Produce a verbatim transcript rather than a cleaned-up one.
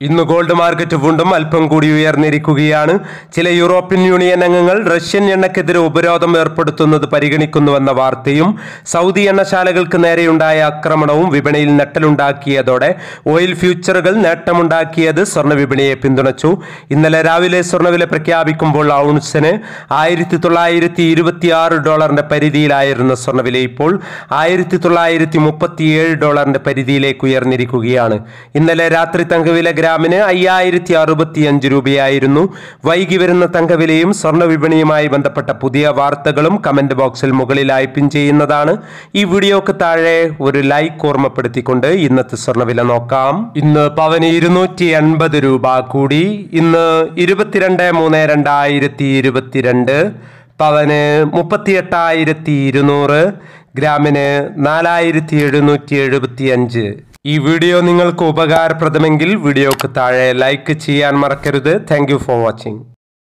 ഇന്ന് gold market വീണ്ടും അല്പം കൂടി ഉയർന്നിരിക്കുകയാണ്. ചില യൂറോപ്യൻ യൂണിയൻ അംഗങ്ങൾ റഷ്യൻ എണ്ണക്കെതിരെ ഉപരോധം ഏർപ്പെടുത്തുന്നത് പരിഗണിക്കുന്നുവെന്ന വാർത്തയും സൗദി എണ്ണശാലകൾക്ക് നേരെയുണ്ടായ ആക്രമണവും വിപണിയിൽ ഞെട്ടലുണ്ടാക്കിയതോടെ ഓയിൽ ഫ്യൂച്ചറുകൾ നേട്ടമുണ്ടാക്കിയത് സ്വർണ്ണ വിപണിയെ പിന്തുണച്ചു. ഇന്നലെ രാവിലെ സ്വർണ്ണവില പ്രഖ്യാപിക്കുമ്പോൾ ഔൺസിന് ആയിരത്തി തൊള്ളായിരത്തി ഇരുപത്തി ആറ് ഡോളറിന്റെ പരിധിയിലായിരുന്ന സ്വർണ്ണവില ഇപ്പോൾ ആയിരത്തി തൊള്ളായിരത്തി മുപ്പത്തിയേഴ് ഡോളറിന്റെ പരിധിയിലേക്ക് ഉയർന്നിരിക്കുകയാണ്. ഇന്നലെ രാത്രി തങ്കവില ഗ്രാമിന് അയ്യായിരത്തി അറുപത്തി അഞ്ച് രൂപയായിരുന്നു. വൈകി വരുന്ന തങ്കവിലയും സ്വർണ്ണ വിപണിയുമായി ബന്ധപ്പെട്ട പുതിയ വാർത്തകളും കമന്റ് ബോക്സിൽ മുകളിലായി പിൻ ചെയ്യുന്നതാണ്. ഈ വീഡിയോക്ക് താഴെ ഒരു ലൈക്ക് ഓർമ്മപ്പെടുത്തിക്കൊണ്ട് ഇന്നത്തെ സ്വർണ്ണവില നോക്കാം. ഇന്ന് പവന് ഇരുന്നൂറ്റി എൺപത് രൂപ കൂടി. ഇന്ന് ഇരുപത്തിരണ്ട് മൂന്ന് രണ്ടായിരത്തി ഇരുപത്തിരണ്ട് പവന് മുപ്പത്തി എട്ടായിരത്തി ഇരുന്നൂറ്, ഗ്രാമിന് നാലായിരത്തി എഴുന്നൂറ്റി എഴുപത്തി അഞ്ച്. ഈ വീഡിയോ നിങ്ങൾക്ക് ഉപകാരപ്രദമെങ്കിൽ വീഡിയോക്ക് താഴെ ലൈക്ക് ചെയ്യാൻ മറക്കരുത്. Thank you for watching.